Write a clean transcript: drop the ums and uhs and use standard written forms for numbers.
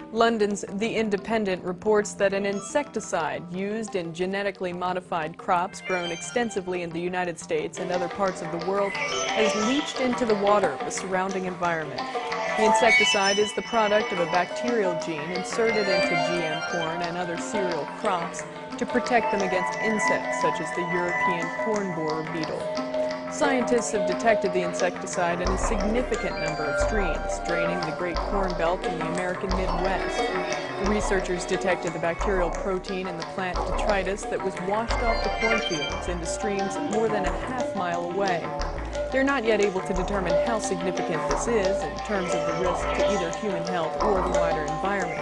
London's The Independent reports that an insecticide used in genetically modified crops grown extensively in the United States and other parts of the world has leached into the water of the surrounding environment. The insecticide is the product of a bacterial gene inserted into GM corn and other cereal crops to protect them against insects such as the European corn borer beetle. Scientists have detected the insecticide in a significant number of streams, draining the Great Corn Belt in the American Midwest. The researchers detected the bacterial protein in the plant detritus that was washed off the cornfields into streams more than a half-mile away. They're not yet able to determine how significant this is in terms of the risk to either human health or the wider environment.